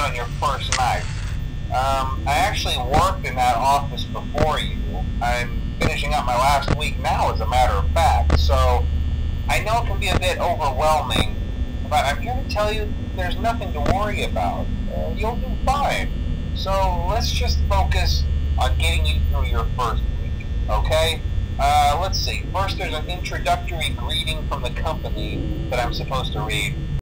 get on your first Mac. I actually worked in that office before you. I'm finishing up my last week now, as a matter of fact, so I know it can be a bit overwhelming, but I'm here to tell you there's nothing to worry about. You'll do fine. So let's just focus on getting you through your first week, okay? Let's see. First, there's an introductory greeting from the company that I'm supposed to read.